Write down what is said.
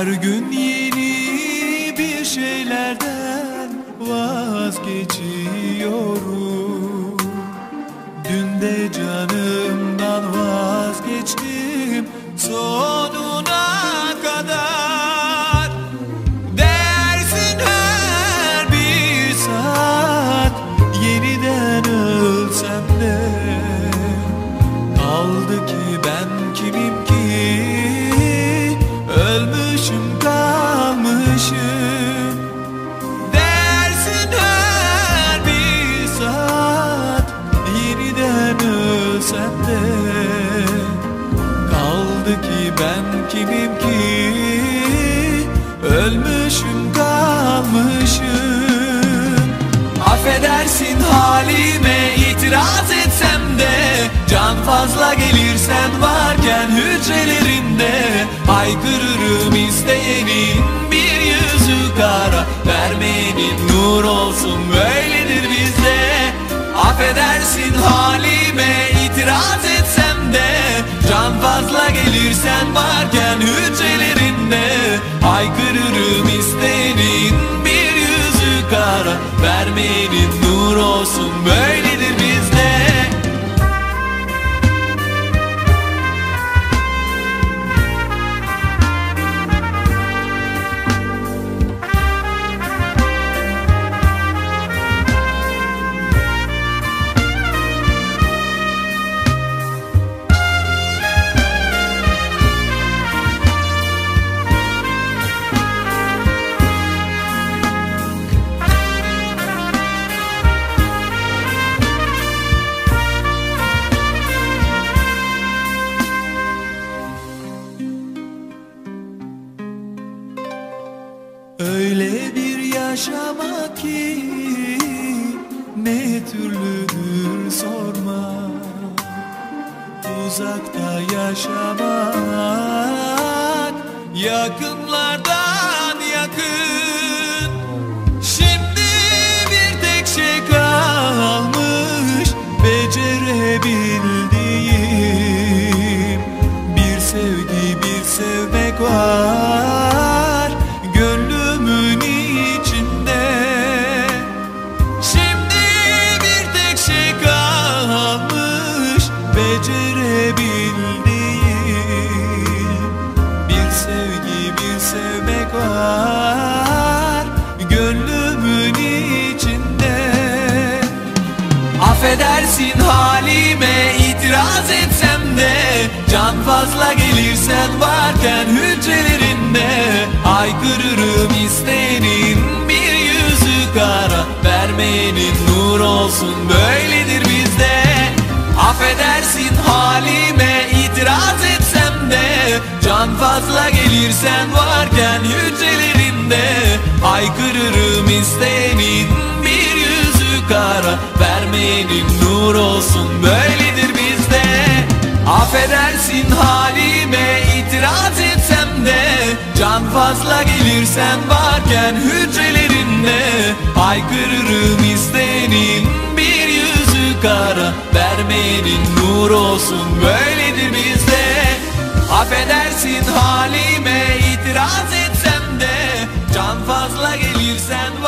Her gün yeni bir şeylerden vazgeçiyorum. Dün de canımdan vazgeçtim sonuna kadar. Dersin her bir saat yeniden ölsem de, kaldı ki ben kimim ki? Ölmüşüm kalmışım. Dersin her bir saat yeniden ölsem de, kaldı ki ben kimim ki? Ölmüşüm kalmışım. Affedersin halime itiraz etsem de, can fazla gelirsen varken hücrelerinde, haykırırım isteyenin bir yüzü kara, vermeyenin nur olsun, böyledir bizde. Affedersin halime itiraz etsem de, can fazla gelirsen varken hücrelerinde, haykırırım isteyenin bir yüzü kara, vermeyenin nur olsun, böyledir bizde. Öyle bir yaşamak ki ne türlüdür sorma. Uzakta yaşamak, yakınlardan yakın. Şimdi bir tek şey kalmış becerebildiğim, bir sevgi, bir sevmek var gönlümün içinde. Şimdi bir tek şey kalmış becerebildiğim, bir sevgi, bir sevmek var gönlümün içinde. Affedersin halime itiraz etsem de, can fazla gelirsen varken hücrelerinde, haykırırım isteyenin bir yüzü kara, vermeyenin nur olsun, böyledir bizde. Affedersin halime itiraz etsem de, can fazla gelirsen varken hücrelerinde, haykırırım isteyenin bir yüzü kara, vermeyenin nur olsun, böyledir bizde. Affedersin halime itiraz etsem de, can fazla gelirsen varken hücrelerinde, haykırırım isteyenin bir yüzü kara, vermeyenin nur olsun, böyledir bizde. Affedersin halime itiraz etsem de, can fazla gelirsen